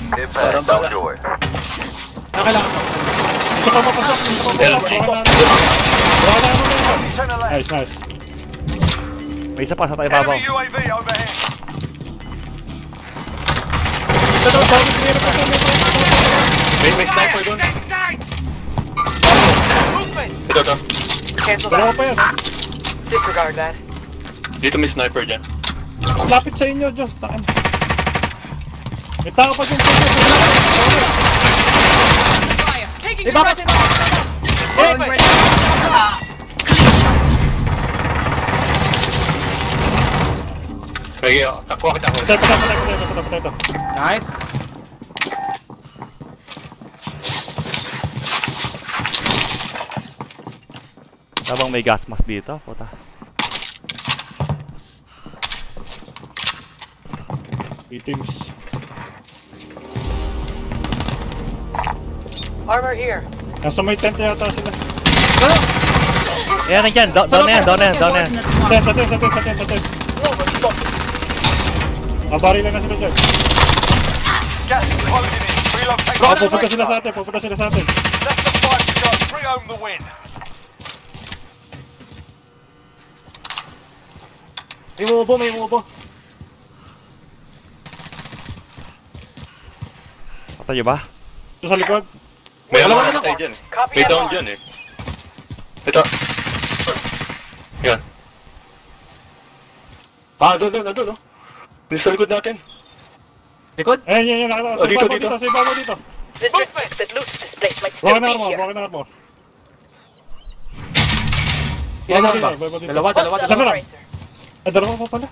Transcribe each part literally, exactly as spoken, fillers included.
Impact, don't do it. Nakailangan ko. Ito pa mapasok. Ito pa mapasok. Nice, nice. May isa pa sa tayo babaw. Enemy U A V overhead. Ito, ito, ito. May, may sniper doon. Ito, ito. Dalawa pa yan. Disregard that. Dito may sniper dyan. Lapit sa inyo, Diyos. Takan. May tao pa dyan. Taking your resident. Sige, takuha kita ako. Patay, patay, patay, patay, patay, patay, patay. Nice. Tabang may gas mask dito, puta. Items. Armor here. Nasa may tent yata sila. Ayan, nandiyan. Down down na yan, down na yan, down na yan. Tent, sa tent, sa tent, sa tent, sa tent. Mabari lang na sila dyan. Gas is closing in. Relocate. Oh, pupunta sila sa atin, pupunta sila sa atin. That's the fight to go. Bring home the win. May umubo, may umubo. Patay ba? Ito sa likod. May Wala, alam wala, na tayo wala. dyan eh. Copy May that down mark. dyan eh. Ito. Yan. Ah, doon, doon, doon, oh. Dito sa likod natin. Likod? Eh, yan, yan, nakita. Oh, Sa dito, ibabaw dito. dito, sa ibabaw dito. The drift that loots this place might still Broken be armor, here. broken armor. Ilan Ibabaw na ba? dito, ibabaw dito. Dalawa, dalawa, Hostile dalawa. operator. Eh, dalawa pa pala.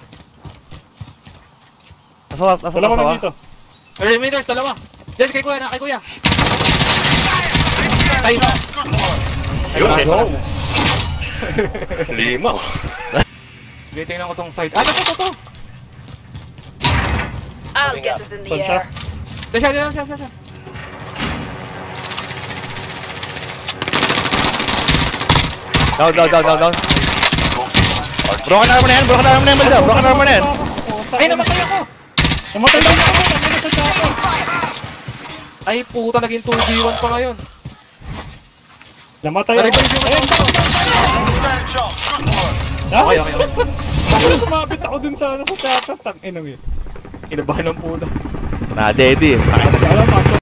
Nasa, nasa, Dalawa nasa, na nasa. dito. Perimeters, dalawa. Diyan kay kuya, na kay kuya. Ay, Yun eh. Go. Lima oh. tingnan ko tong side. Ah, ito, ito, ito. I'll get it in the Saan siya? air. Diyan siya, diyan siya, diyan siya. Down, down, down, down, down. Broken armor na yan, broken armor na yan, Balda. Broken armor na yan. Ay, namatay ako! Namatay lang ako, namatay lang ako. Ay, puta, naging two v one pa ngayon. Namatay ako. Revive yung Ayun, ako. Stand shot. Good work. Okay, okay, okay. Bakit sumabit ako dun sa ano sa teatro? Tang inang yun. Kinabahan ng puta. Na, daddy. Alam mo,